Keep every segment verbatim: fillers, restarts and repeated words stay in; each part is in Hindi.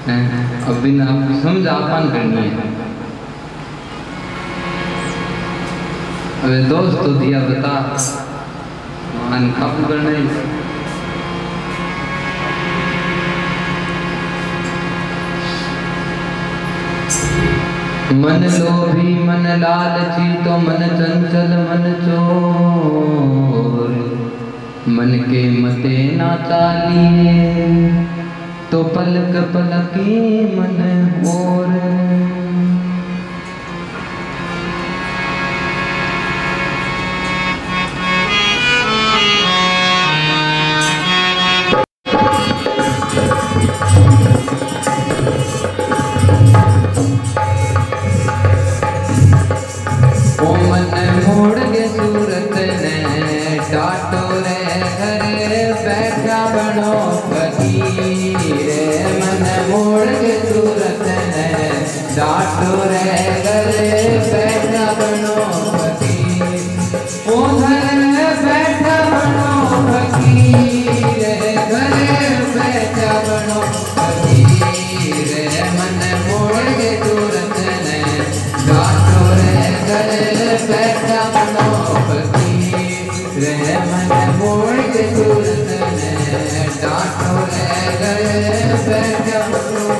अब बिना समझ आपान करनी है। अबे दोस्त तो दिया बता मान काबू करना ही। मन लोभी मन लालची तो मन चंचल मन चोर, मन के मते ना चालिए तो पलक पलकी मन और। ओ मन मोड़ के सूरत ने डाटो रे घरे बैठा बनो फकीर। मन मोड़ के सूरत ने डाटो रे घरे बैठा बनो फकीर। ओ घरे बैठा बनो फकीर, घरे बैठा बनो फकीर। मन मोड़ के सूरत ने डाटो रे घरे बैठा बनो फकीर। मन मोड़ के सूरत ने डाटो रे घरे बैठा बनो।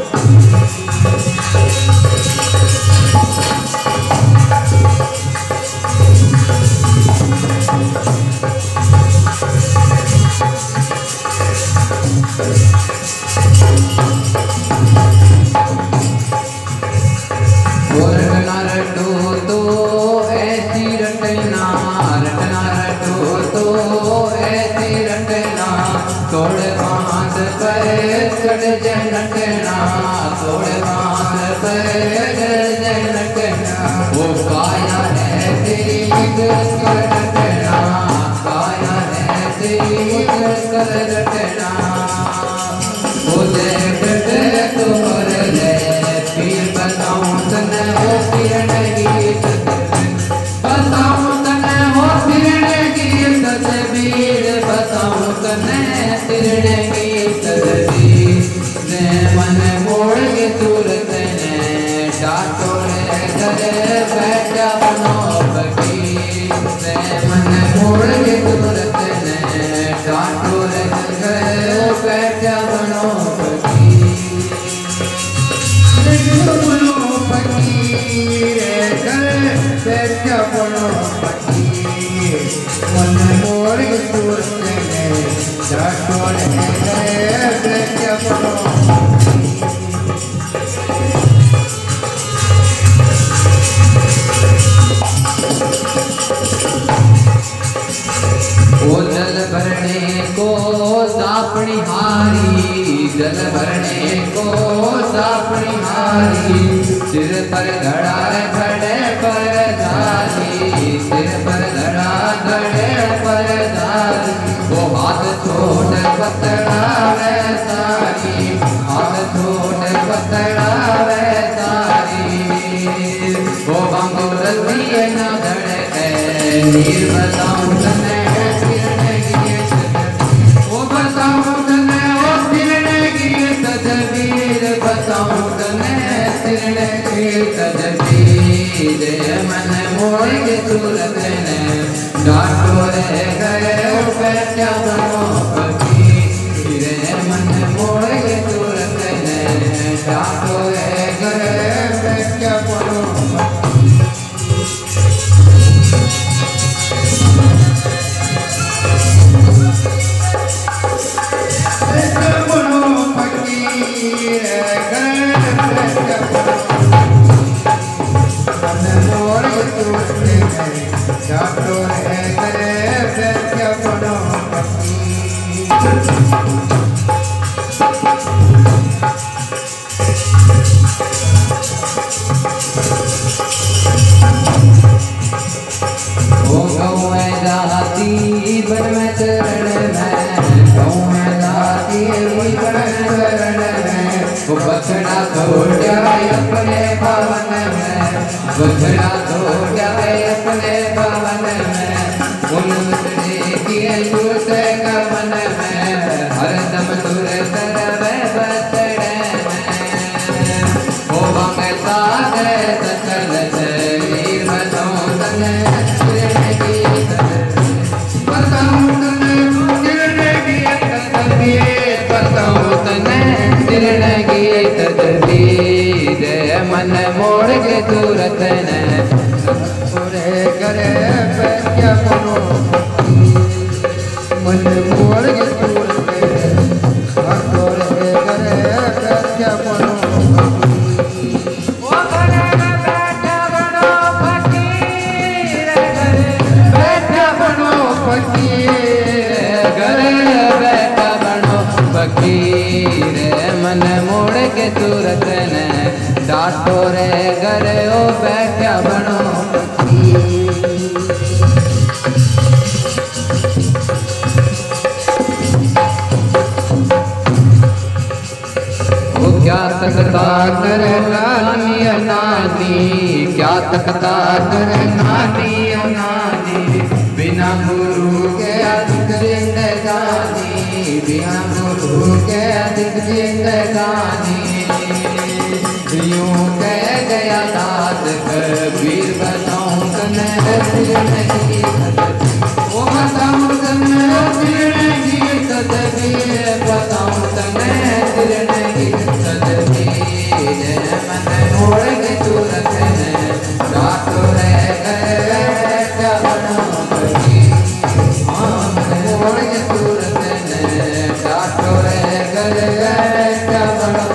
रटना रटो तो ऐसी रटना, रटना रटो तो ऐसी रटना। तोड़ बांध पर चढ़ जय नटना, तोड़ बांध पर चढ़ जय नटना। वो काया है तेरी कर रटना, काया है तेरी कर रटना। वो जय डट तो कर ले फिर बताऊं तने वो फिर गीत, बताऊं तने वो फिर गीत तस्वीर, बताऊं तने फिर गीत तस्वीर। मन मोड़ के सूरत ने डाटो रे घरे बैठा बनो फकीर। मन मोड़ के सूरत ने डाटो रे घरे बैठा बनो फकीर। बनो फकीर घरे बैठा बनो फकीर। मन मोड़ के सूरत ने डाटो रे घरे बैठा बनो फकीर। ओ जल भरने को सापणी हारी, जल भरने को सापणी हारी। सिर पर घड़ा घड़े पर धारी, सिर पर घड़ा घड़े पर धारी। वो हाथ छोड़ पतड़ा वे सारी, हाथ छोड़ पतड़ा वे सारी। वो बांगो रसिए न धड़के नीर बताऊं तने बताऊं तने तिरने की तदबीर। मन मोड़ के सूरत ने डाटो रे घरे बैठा बनो फकीर। मन मोड़ के सूरत ने डाटो रे घरे बैठा बनो डाटो रे घरे बैठा बनो फकीर। ओ गौ में जाती बन में चरण में, गौ में जाती बन में चरण में। वो बछड़ा छोड़ जाए अपने भवन में, बछड़ा छोड़ जाए अपने भवन में। उन बछड़े की दूसरे का मन में हरदम तुर तरवे बछड़े में। तिरण गीत तदबीर मन मोड़ के सूरत ने पूरे करे क्या बनो मन मोड़ के सूरत पूरे करे क्या बनो फकीर मन मोड़ के सूरत ने डाटो रे घर ओ बैठा बनो वो क्या तकता कर नानी नानी क्या तकता कर नानी नानी बिना गुरु के अधिक जिंदगानी बिना गुरु के अधिक जिंदगानी यूं कह गया दास कबीर बताऊं तने नहीं वो बताऊं तने नहीं तदबीर बताऊं तने नहीं तदबीर मन मोड़ के सूरत ने डाटो रे क्या बनो मोड़ के सूरत ने डाटो रे क्या बनो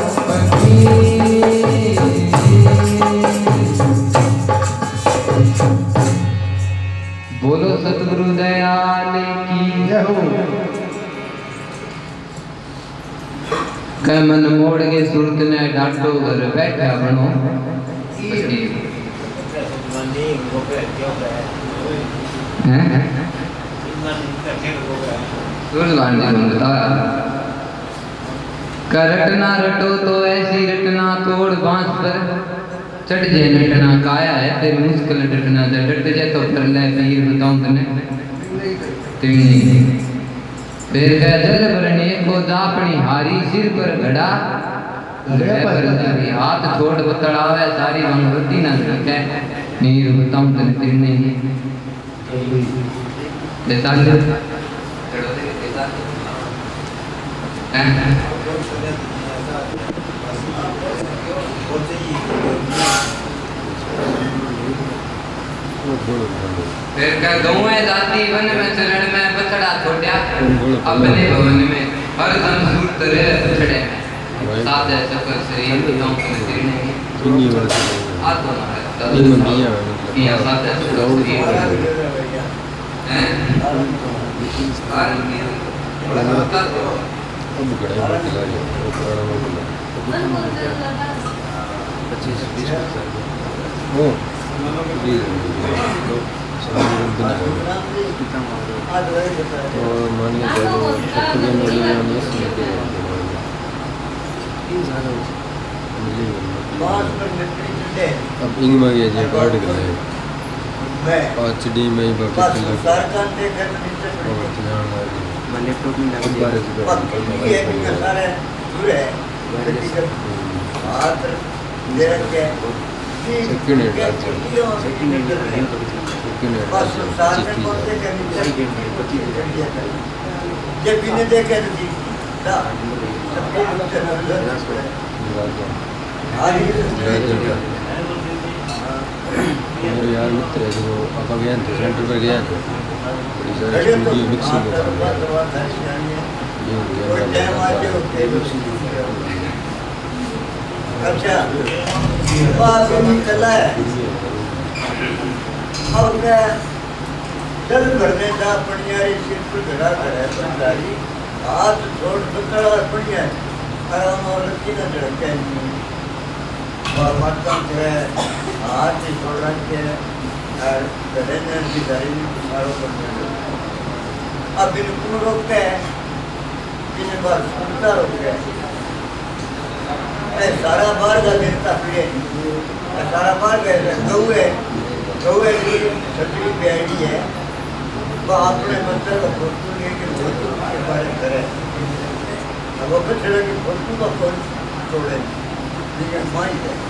बोलो सतगुरु दयाल की जय हो। कह मन मोड़ के सूरत ने डाटो घर बैठा बनो रटना रटो तो ऐसी रटना तोड़ बांस पर चढ़ जाए नटना काया है तेरी मुश्किल डटना डट जाए तो कर ले पीर बताऊं तने नहीं फिर कह जल भरने को दापनी हारी सिर पर घड़ा पर सारी हाथ छोड़ बतड़ावे सारी वंग रुद्धि ना सके नीर बताऊं तने तेरी नहीं बेताल चढ़ो दे बेताल फिर का गौए जाती वन में चरण में बछड़ा छोड़ा अपने भवन में हर दम सूरत रे बछड़े में साथ है सफर शरीर बताऊं तने तेरी नहीं आ तो ना ये साथ है सफर शरीर हैं और बता दो अब गड़ा मत लगा वो पुराना मत लगा पच्चीस बीस ओ जी तो समझ बना और मानिए चलो सबके वाली में इसमें के इन ज्यादा मिली अब इंग में ये कार्ड गए पाँच डी में ही बाकी सरकार देख कर और ध्यान लगा मैं लैपटॉप में लगा दिया ये भी सारे दूर है हाथ दे रखे second hand second hand second hand बस साथ में कौन से करनी ये बिना देखे नहीं था मेरे यार मित्र है जो आप गया थे सेंटर पर गया था स्टूडियो मिक्सिंग अच्छा बात कला है और क्या जल भरने का पनियारी सिर पर घड़ा करे पंडारी हाथ छोड़ बतड़ा पनिया आराम और रखी ना झड़के और माता जो है हाथ ही छोड़ रखे और गले ने भी दारी सारों पर अब बिल्कुल रोकते हैं इन्हें बात सुनता रोकते हैं सारा बार का देवता फिरे सारा बार गए गऊ है गऊ है की छतरी बेड़ी है वो अपने मंत्र का फोटो लेके फोटो के बारे में करे अब वो बच्चे की फोटो का फोन छोड़े लेकिन माई है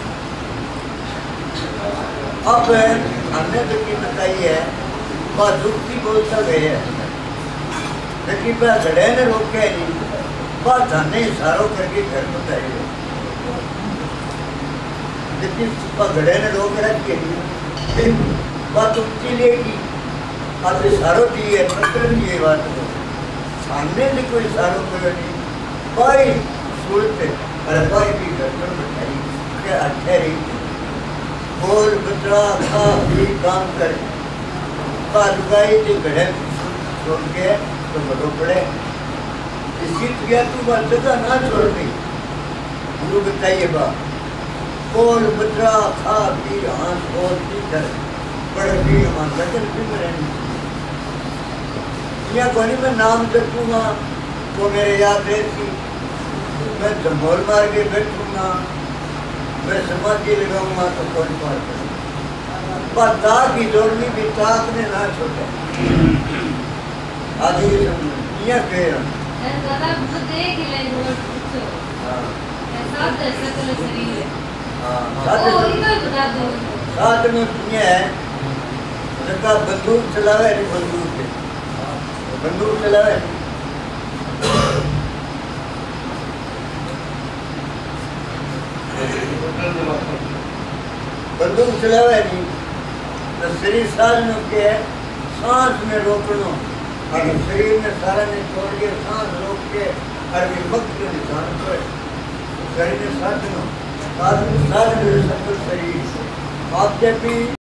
अब हमने तो की बताई है वह दुख की बोलता गए है लेकिन वह घड़े ने रोके नहीं बात थाने इशारों करके घर बताइए जितनी पगड़े ने रोक रखी है बात उठती लेगी आप इशारों दिए पत्र दिए बात को सामने भी कोई इशारों करो नहीं भाई सुनते अरे भाई भी घर पर बैठाई क्या अच्छा रही बोल बतरा खा भी काम कर लुगाई जो घड़े छोड़ के तो बड़ो पड़े इसी क्रिया तू बात जगह ना छोड़ दी गुरु बताइए बात बोल बतरा खा पी हाथ बोल पी कर पढ़ पी हमारा लगन भी मरेंगे या कोई मैं नाम रखूंगा तो मेरे याद रहती मैं धमोल मार के बैठूंगा मैं समाधि लगाऊंगा तो कौन पार करूंगा पर ताक की जोड़नी भी ताक ने ना छोड़े आगे ये कह रहा दादा मुझे देख ले रोज पूछो हां ऐसा जैसा कल शरीर है हां ओ इधर बता दो साथ में ये है लड़का बंदूक चलावे नहीं बंदूक है बंदूक चलावे बंदूक चलावे नहीं तो शरीर साल में के सांस में रोकनो और शरीर में सारा ने छोड़ के सांस रोक के और भी वक्त के निशान पर शरीर में सांस नो साथ में साथ में सब शरीर आपके भी